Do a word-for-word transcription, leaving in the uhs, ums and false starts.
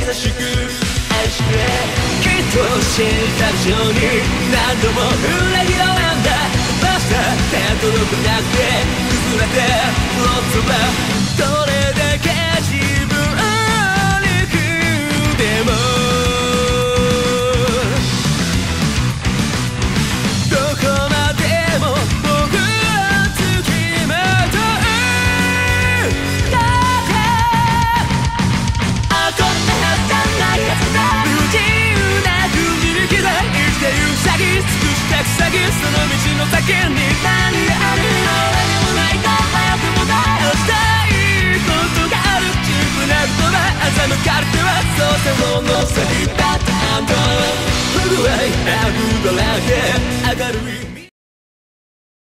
優しく愛してきっと選択肢に何度も裏切られんだました手届かなくて崩れて落ち葉どれだけ自分に苦でもどこまでも僕はつきまとうだってあこんなはずじゃないはずだ不自由な踏ん切り刻い生きてゆく先尽くしたく先その道の先に何がある俺にもないか早くもないしたいことがある自分な言葉欺かれてはそうせもの先だったあんた不具合あぐだらけ上がる